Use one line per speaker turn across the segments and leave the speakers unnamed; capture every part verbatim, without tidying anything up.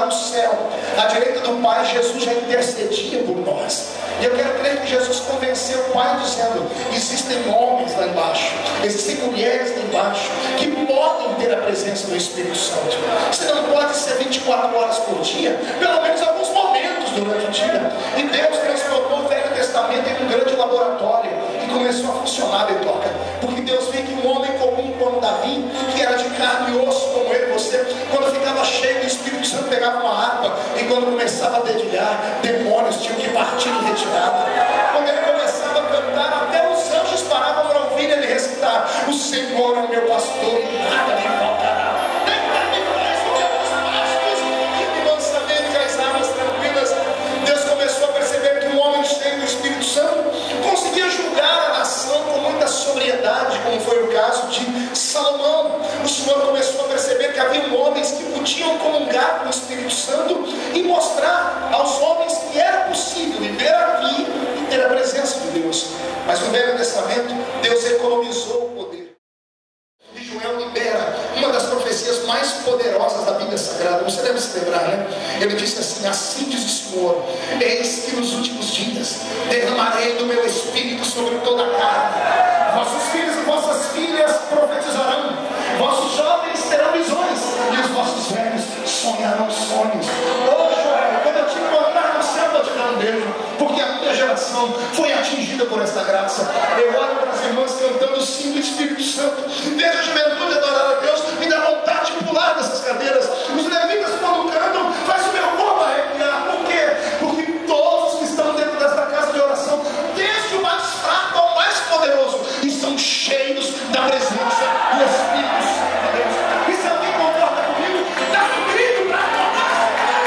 lá no céu, à direita do Pai, Jesus já intercedia por nós. E eu quero crer que Jesus convenceu o Pai dizendo: existem homens lá embaixo, existem mulheres lá embaixo, que podem ter a presença do Espírito Santo. Você não pode ser vinte e quatro horas por dia, pelo menos alguns momentos durante o dia. E Deus transformou o Velho Testamento em um grande laboratório, e começou a funcionar, Betoca, porque Deus viu que um homem comum como Davi, que era de carne e osso como eu e você, quando ficava cheio do Espírito Santo, pegava uma harpa, e quando começava a dedilhar, demônios tinham que partir em retirada. Quando ele começava a cantar, até os anjos paravam para ouvir ele recitar: o Senhor é o meu pastor e nada me faltará. Deitar-me faz o que os pastos, e me mansamente as águas tranquilas. Deus começou a perceber que um homem cheio do Espírito Santo conseguia julgar a nação com muita sobriedade, como foi o caso de Salomão. O Senhor começou a perceber que havia homens que podiam comungar com o Espírito Santo e mostrar aos homens que era possível viver aqui e ter a presença de Deus. Mas no Velho Testamento, Deus economizou o poder. E Joel libera uma das profecias mais poderosas da Bíblia Sagrada. Você deve se lembrar, né? Ele disse assim: assim diz o Senhor, eis que nos últimos dias derramarei do meu Espírito sobre toda a carne. Vossos filhos e vossas filhas profetizarão, vossos jovens terão visões, e os vossos velhos sonharão sonhos. Ô Joel, quando eu te encontrar no céu, vou te dar um beijo, porque a minha geração foi atingida por esta graça. Eu olho para as irmãs cantando o sim do Espírito Santo, vejo a juventude adorar a Deus, me dá vontade de pular dessas cadeiras. Os levitas, quando cantam, faz o meu corpo arrepiar. Por quê? Porque todos que estão dentro desta casa de oração, desde o mais fraco ao mais poderoso, estão cheios da presença do Espírito Santo de Deus. E se alguém concorda comigo, dá um grito para acordar.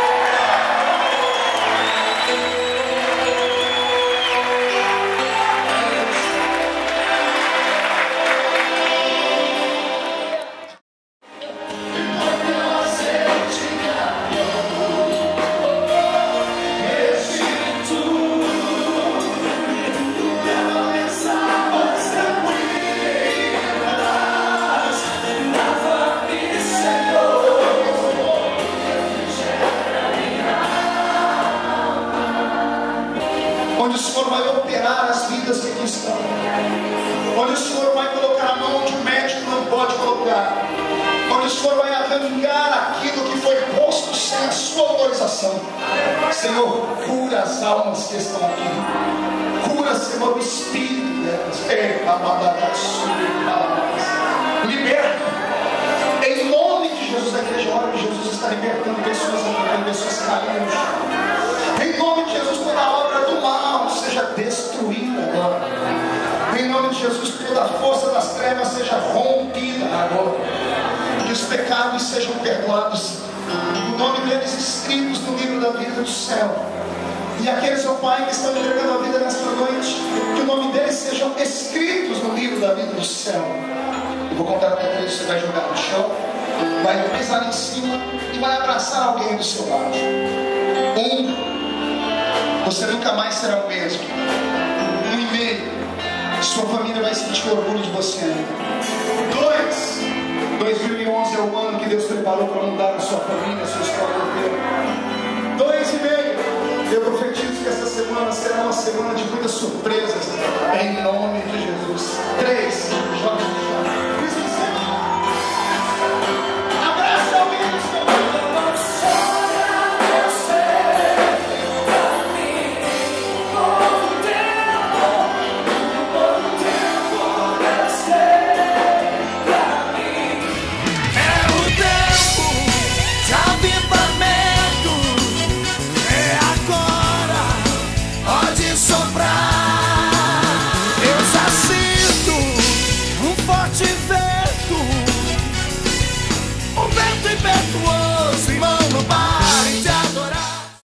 Onde o Senhor vai operar as vidas que aqui estão, onde o Senhor vai colocar a mão onde o médico não pode colocar, onde o Senhor vai arrancar aquilo que foi posto sem a sua autorização. Senhor, cura as almas que estão aqui, cura, Senhor, o espírito delas, liberta, em nome de Jesus. A igreja ora que Jesus está libertando pessoas aqui, pessoas caídas no chão. Em nome de Jesus, toda a obra do mal seja destruída agora. Em nome de Jesus, toda a força das trevas seja rompida agora. Que os pecados sejam perdoados, o nome deles escritos no livro da vida do céu. E aqueles, ó Pai, que estão entregando a vida nesta noite, que o nome deles sejam escritos no livro da vida do céu. Eu vou contar até três, você vai jogar no chão, vai pisar em cima e vai abraçar alguém do seu lado. Um, você nunca mais será o mesmo. Um e meio, sua família vai sentir orgulho de você ainda. Dois, dois mil e onze é o ano que Deus preparou para mudar a sua família, a sua história inteira. Dois e meio, eu profetizo que esta semana será uma semana de muitas surpresas, em nome de Jesus. Três,